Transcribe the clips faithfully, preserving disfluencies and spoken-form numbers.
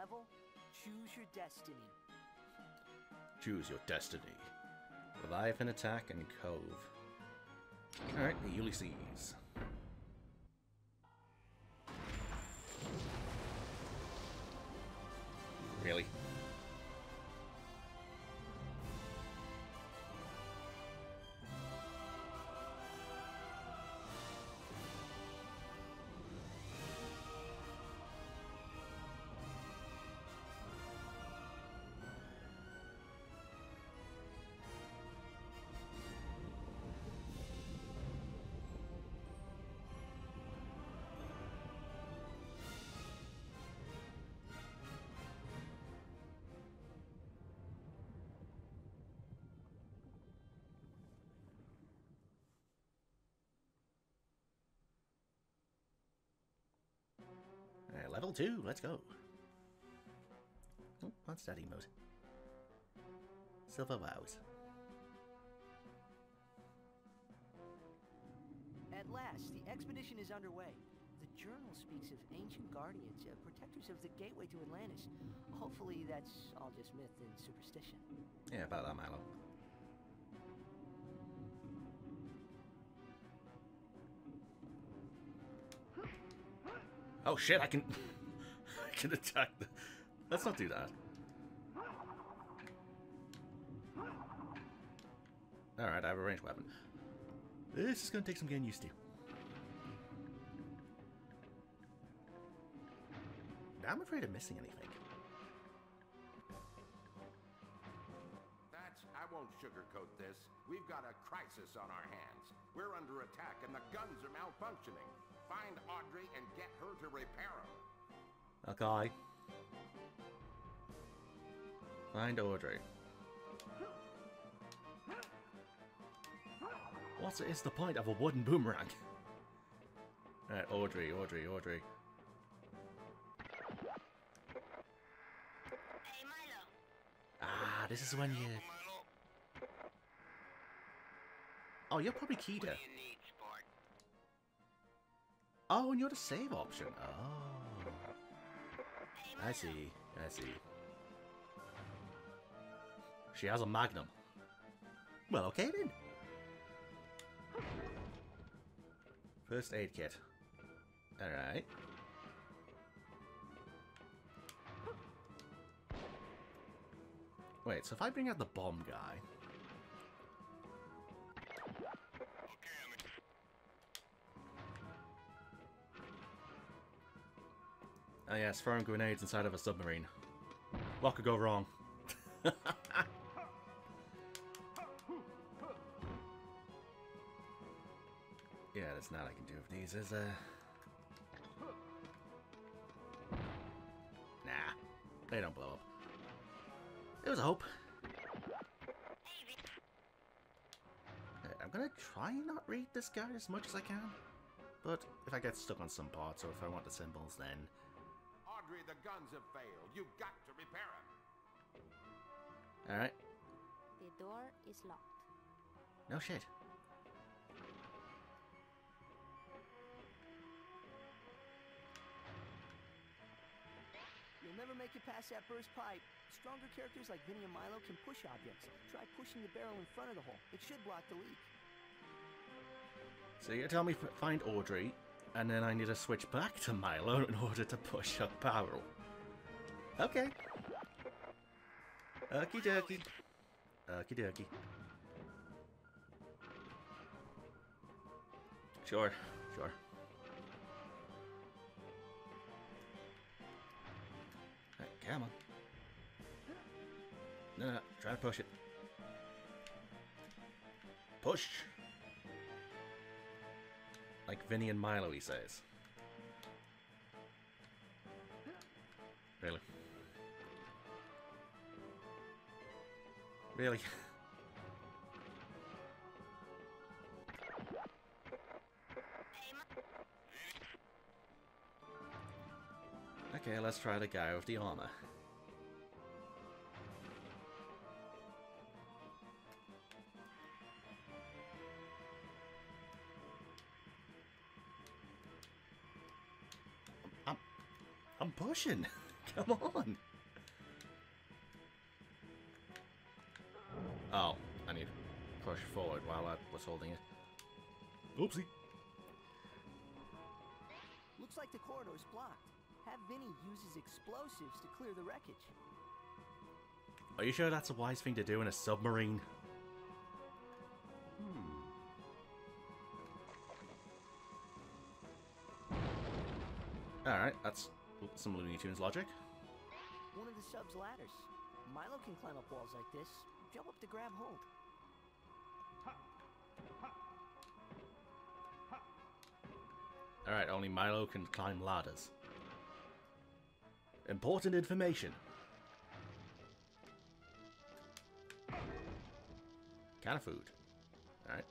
level, choose your destiny. Choose your destiny. Leviathan attack and Cove. Alright, the Ulysses. Really? Alright, level two, let's go. Oh, on study mode. Silver Wows. At last, the expedition is underway. The journal speaks of ancient guardians, uh, protectors of the gateway to Atlantis. Hopefully that's all just myth and superstition. Yeah, about that, Milo. Oh shit, I can... I can attack the... Let's not do that. Alright, I have a ranged weapon. This is going to take some getting used to. Now I'm afraid of missing anything. That's... I won't sugarcoat this. We've got a crisis on our hands. We're under attack and the guns are malfunctioning. Find Audrey and get her to repair them. Okay. Find Audrey. What is the point of a wooden boomerang? Alright, Audrey, Audrey, Audrey. Hey, Milo. Ah, this is when you... Oh, you're probably Kida. What do you need, sport? Oh, and you're the save option. Oh. Hey, I Milo. see, I see. She has a magnum. Well, okay then. First aid kit. Alright. Wait, so if I bring out the bomb guy... Oh yes, throwing grenades inside of a submarine. What could go wrong? Yeah, there's not I can do with these, is there? Nah, they don't blow up. There was a hope. Okay, I'm gonna try and not read this guide as much as I can. But if I get stuck on some parts, or if I want the symbols, then... Audrey, the guns have failed. You've got to repair them. Alright. The door is locked. No shit. You'll never make it past that burst pipe. Stronger characters like Vinny and Milo can push objects. Try pushing the barrel in front of the hole. It should block the leak. So you're telling me f find Audrey, and then I need to switch back to Milo in order to push a barrel. Okay. Okie dokie. Okie dokie. Sure, sure. Right, come on. No, no, try to push it. Push! Like Vinny and Milo, he says. Really? Really? Okay, let's try the guy with the armor. I'm, I'm pushing. Come on! Oh, I need to push forward while I was holding it. Oopsie. Looks like the corridor's blocked. Have Vinny use his explosives to clear the wreckage. Are you sure that's a wise thing to do in a submarine? Hmm. Alright, that's some Looney Tunes logic. One of the sub's ladders. Milo can climb up walls like this. Jump up to grab hold. Alright, only Milo can climb ladders. Important information. Can of food. Alright.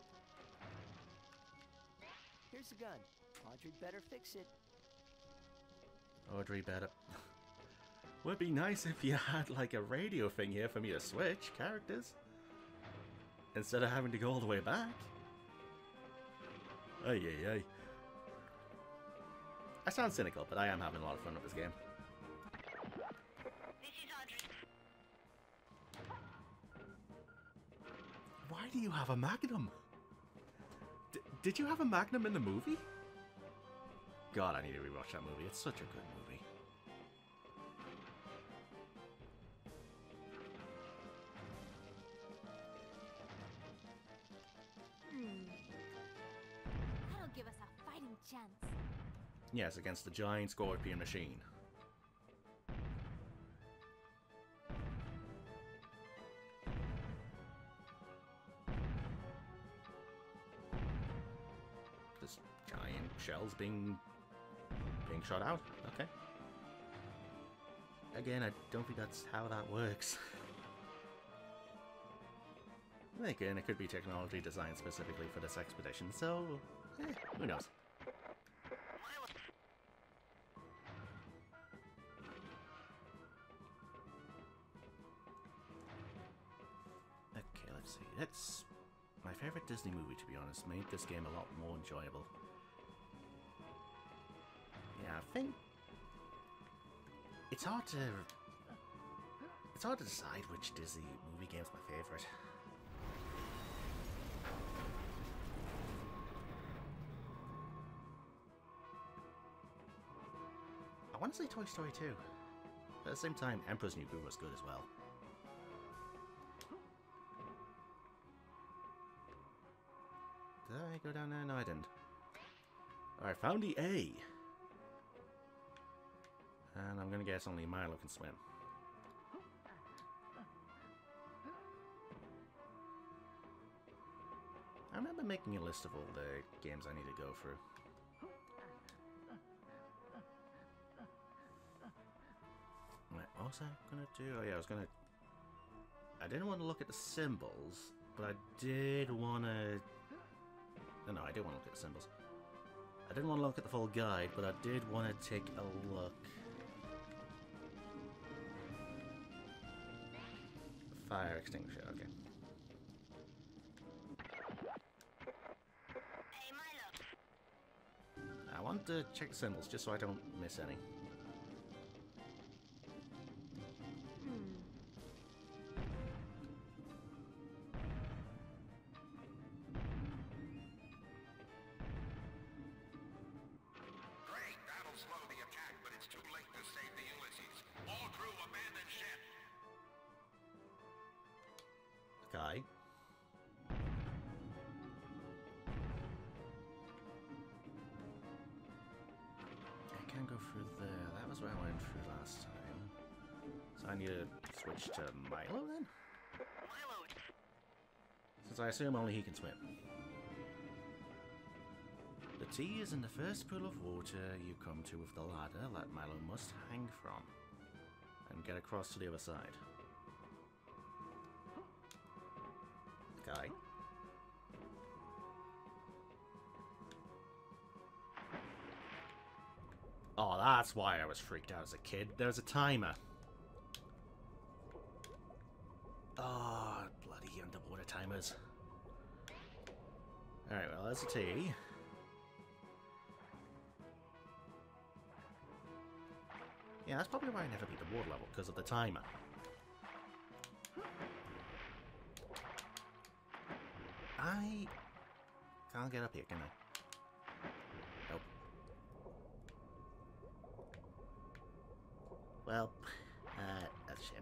Here's the gun. Audrey better fix it. Audrey better. Would be nice if you had like a radio thing here for me to switch characters. Instead of having to go all the way back. Ay ay ay. I sound cynical, but I am having a lot of fun with this game. This is Audrey. Why do you have a Magnum? D did you have a Magnum in the movie? God, I need to rewatch that movie. It's such a good movie. That'll give us a fighting chance. Yes, against the giant scorpion machine. This giant shells being being shot out. Okay. Again, I don't think that's how that works. Again, it could be technology designed specifically for this expedition, so eh, who knows? Okay, let's see. That's my favorite Disney movie, to be honest. Made this game a lot more enjoyable. Yeah, I think it's hard to it's hard to decide which Disney movie game's my favorite. I want to say Toy Story two. But at the same time, Emperor's New Groove was good as well. Did I go down there? No, I didn't. Alright, found the A. And I'm gonna guess only Milo can swim. I remember making a list of all the games I need to go through. What was I gonna do? Oh yeah, I was gonna... I didn't want to look at the symbols, but I did want to... No, no, I did want to look at the symbols. I didn't want to look at the full guide, but I did want to take a look. Fire extinguisher, okay. Hey, Milo. I want to check the symbols just so I don't miss any. Great, that'll slow the attack, but it's too late to save the Ulysses. All crew abandon ship. Okay. I can go through there. That was where I went through last time. So I need to switch to Milo then? Milo. Since I assume only he can swim. The T is in the first pool of water you come to with the ladder that Milo must hang from and get across to the other side. Okay. Oh, that's why I was freaked out as a kid. There's a timer. Oh, bloody underwater timers. Alright, well, there's a T. Yeah, that's probably why I never beat the water level, because of the timer. I can't get up here, can I? Nope. Well, uh, that's a shame.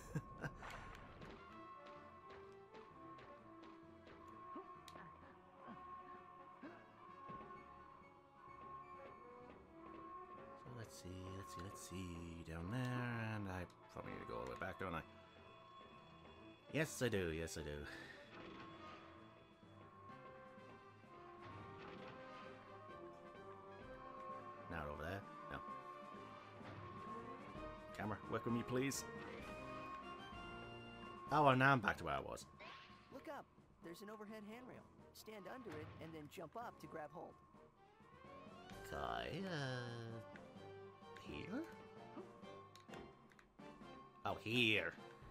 So let's see, let's see, let's see. Down there, and I probably need to go all the way back, don't I? Yes, I do, yes, I do. Not over there. No. Camera, work with me, please. Oh, well, now I'm back to where I was. Look up. There's an overhead handrail. Stand under it and then jump up to grab hold. Okay, uh... here? Oh, here.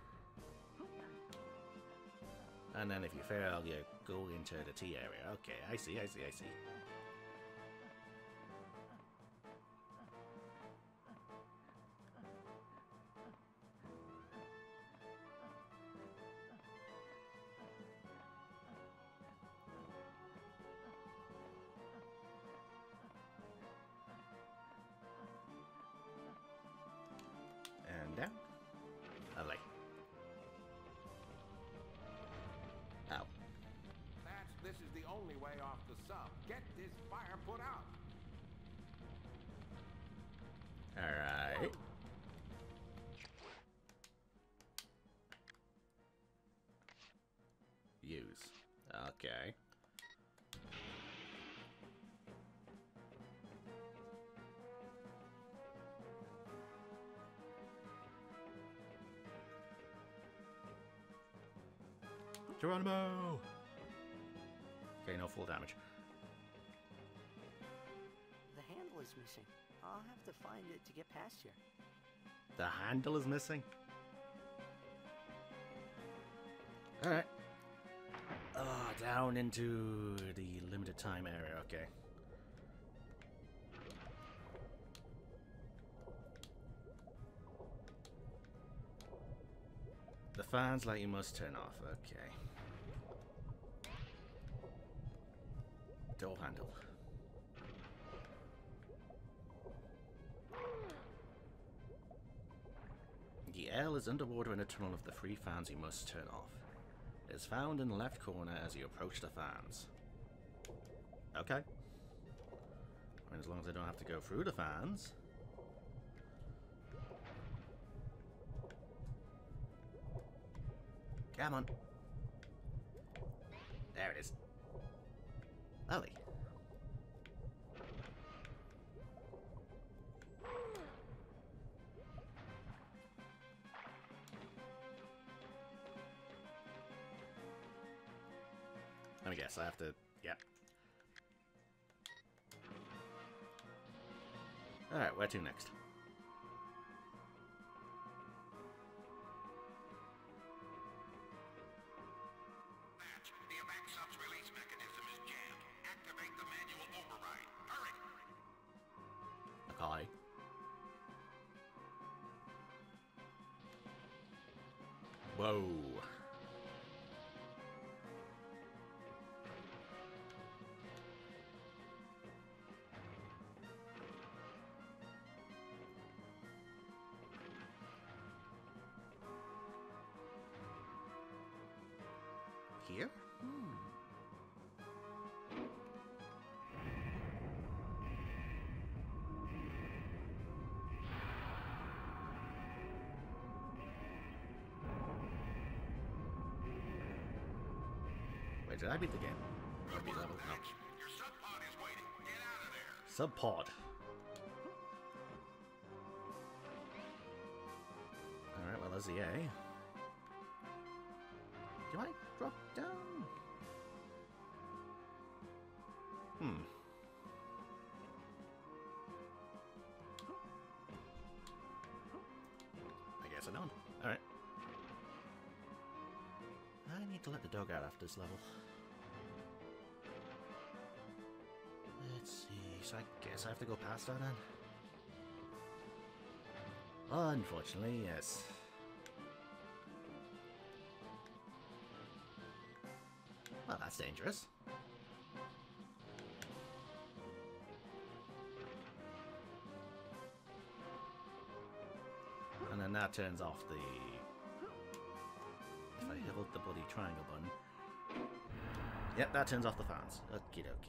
And then if you fail, you go into the T area. Okay, I see, I see, I see. And down. Lovely. Ow. That's, this is the only way off the sub. Get this fire put out. Alright. Use. Okay. Geronimo! Okay, no full damage. The handle is missing. I'll have to find it to get past here. The handle is missing? Alright. Oh, down into the limited time area, okay. The fans light you must turn off, okay. Door handle. The L is underwater in a tunnel of the three fans you must turn off. It is found in the left corner as you approach the fans. Okay. I mean, as long as I don't have to go through the fans. Come on. There it is. Lovely. Let me guess, I have to... yeah. Alright, where to next? The evac sub's release mechanism is jammed. Activate the manual override. Hurry! Okay. Whoa. Here? Hmm. Wait, did I beat the game? Or beat level? No. Your sub pod is waiting. Get out of there. Sub pod. Alright, well, there's the A. Do I drop down? Hmm. I guess I don't. Alright. I need to let the dog out after this level. Let's see. So I guess I have to go past that then. Unfortunately, yes. Well, that's dangerous. And then that turns off the... If I hold the bloody triangle button... Yep, that turns off the fans. Okie dokie.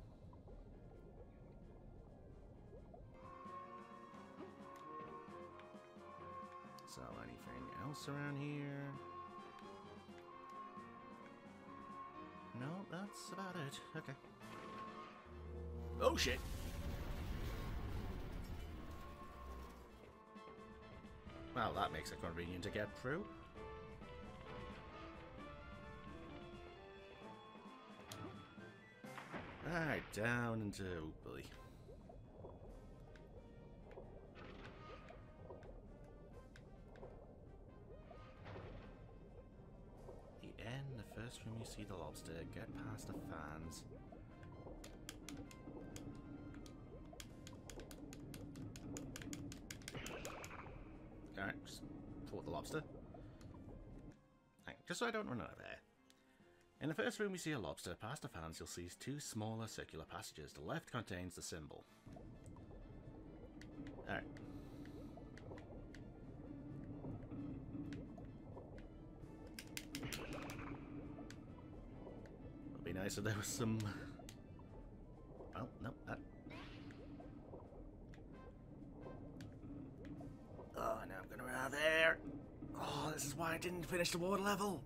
So, anything else around here? No, that's about it. Okay. Oh shit! Well, that makes it convenient to get through. Alright, down into Oopily. The end, the first room you see the lobster, get past the fans. Alright, just thwart the lobster. Right, just so I don't run out of air. In the first room we see a lobster. Past the fans you'll see two smaller circular passages. The left contains the symbol. Alright. Would be nice if there was some... Well, no, that... Oh, now I'm gonna run out of there. Oh, this is why I didn't finish the water level.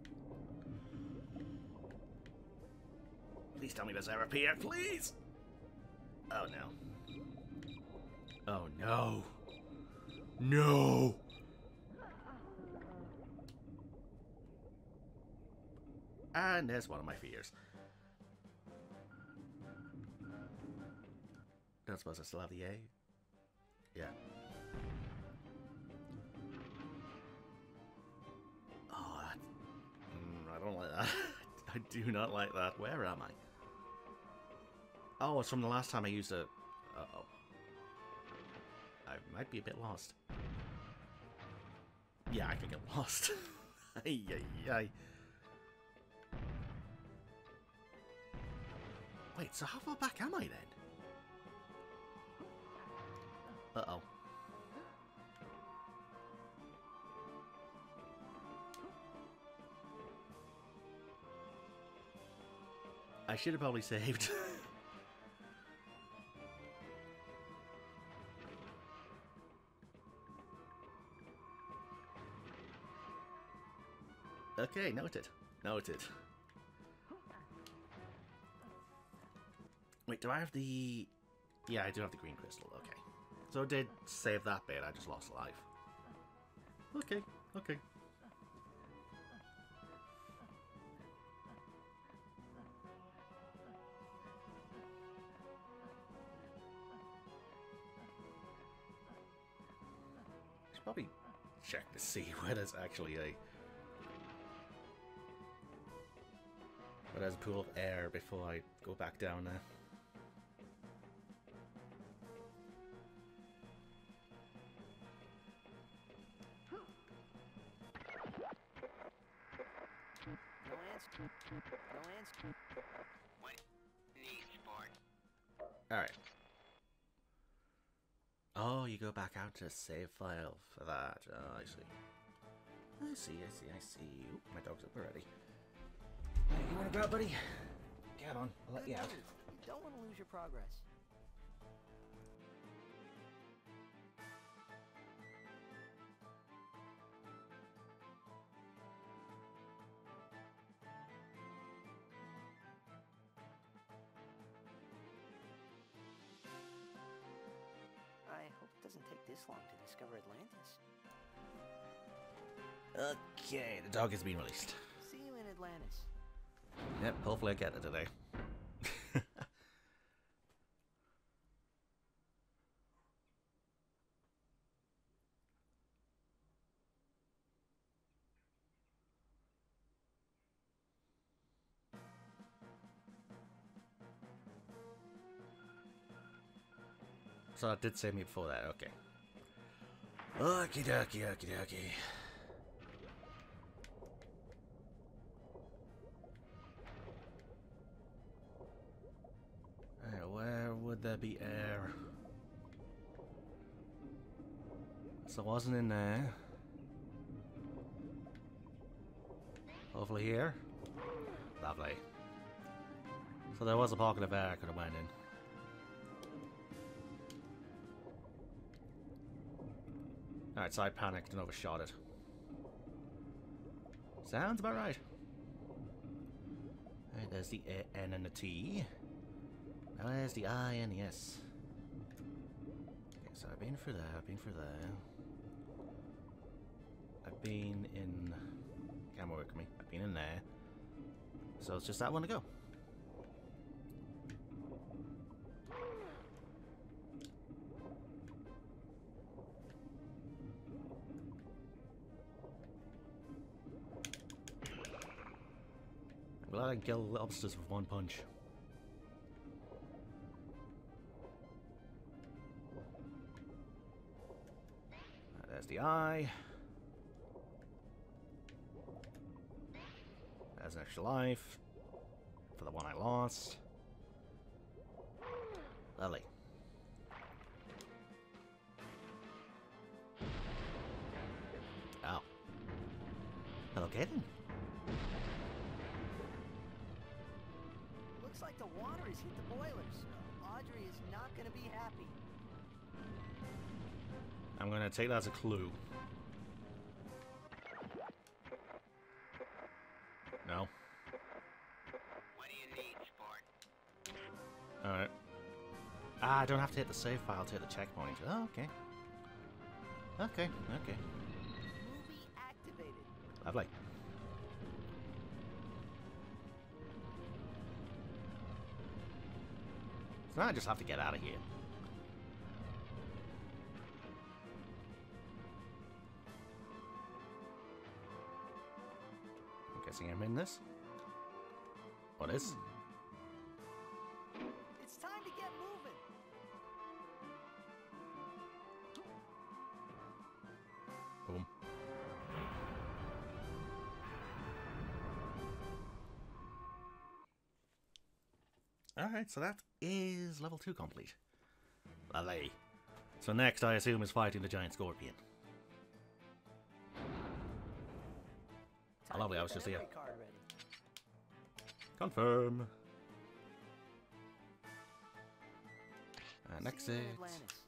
Please tell me there's air up here, please! Oh no. Oh no. No! And there's one of my fears. Don't suppose I still have the A? Yeah. Oh, that... Mm, I don't like that. I do not like that. Where am I? Oh, it's from the last time I used a... Uh-oh. I might be a bit lost. Yeah, I think I'm lost. Ay, ay, ay. Wait, so how far back am I then? Uh-oh. I should have probably saved. Okay, noted. Noted. Wait, do I have the... Yeah, I do have the green crystal, okay. So I did save that bit, I just lost life. Okay, okay. Should probably check to see where there's actually a... But there's a pool of air before I go back down there. No answer. No answer. What needs sport? Alright. Oh, you go back out to save file for that. Oh, I see. I see, I see, I see. Oop, my dog's up already. Hey, you wanna go out, buddy? Get on, I'll let Good you out. news. You don't want to lose your progress. I hope it doesn't take this long to discover Atlantis. Okay, the dog has been released. See you in Atlantis. Yep, hopefully I get it today. So it did save me before that, okay. Okie dokie, okie dokie. Uh, where would there be air? So it wasn't in there. Hopefully here. Lovely. So there was a pocket of air I could have went in. Alright, so I panicked and overshot it. Sounds about right. Alright, there's the A, N and the T. Now there's the I and the S. Okay, so I've been for there, I've been for there. I've been in... Camera work with me. I've been in there. So it's just that one to go. I'm glad I can kill lobsters with one punch. There's the eye. There's an extra life for the one I lost. Lovely. Oh. Hello, Kaden. Looks like the water has hit the boilers. Audrey is not going to be happy. I'm going to take that as a clue. No. What do you need, sport? Alright. Ah, I don't have to hit the save file to hit the checkpoint. Oh, okay. Okay, okay. Movie activated. Lovely. So now I just have to get out of here. I'm guessing I'm in this. What is? It's time to get moving. Boom. Alright, so that is level two complete. Lovely. So next, I assume, is fighting the giant scorpion. Oh, lovely, I was just here. Card ready. Confirm. Uh, next See you in it. Atlantis.